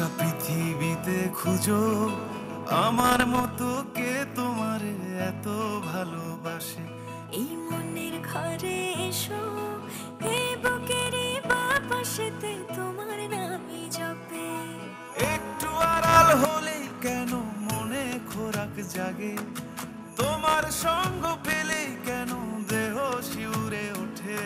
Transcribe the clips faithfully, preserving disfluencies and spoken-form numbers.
গোটা পৃথিবীতে খুঁজো আমার মতো কে তোমার এত ভালোবাসে। এই মনের ঘরে এসো, এই বুকেরই বাপাশেতে তোমার নামই জপে। একটু আড়াল হলেই কেন মনে খোরাক জাগে, তোমার সঙ্গ পেলেই কেন দেহ শিউরে ওঠে।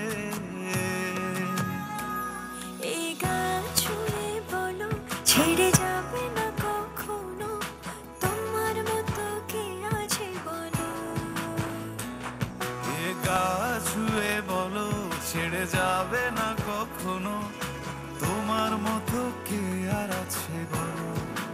এই গা ছুঁয়ে বলো ছেড়ে যাবে না কখনো, তোমার মতো কে আছে বলো। এ গা ছুঁয়ে বলো ছেড়ে যাবে না কখনো, তোমার মতো কে আর আছে বলো।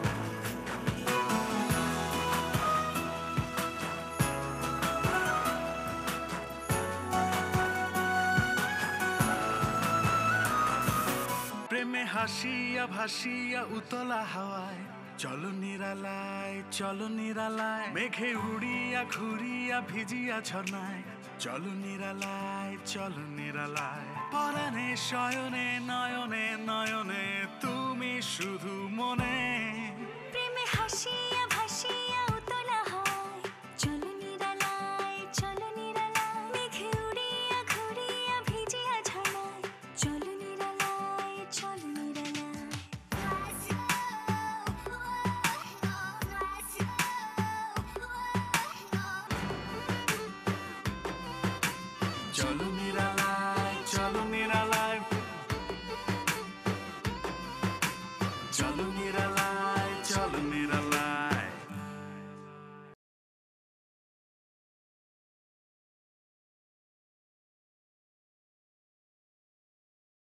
প্রেমে হাসিয়া ভাসিয়া উতলা হাওয়ায়, চলো নিরালায় চলো নিরালায়, মেঘে উড়িয়া ঘুরিয়া ভিজিয়া ঝর্ণায়, চলো নিরালায় চলো নিরালায়। পরাণে শয়নে নয়নে নয়নে তুমি শুধু মনে, প্রেমে হাসিয়া ভাসিয়া উতলা হয়, চলো নিরালায় চলো নিরালায়, মেঘে উড়িয়া ঘুরিয়া ভিজিয়া ঝর্ণায়, চলো নিরালায় চলো নিরালায়। চলো নিরালায় চলো নিরালায়, চলো নিরালায় চলো নিরালায়।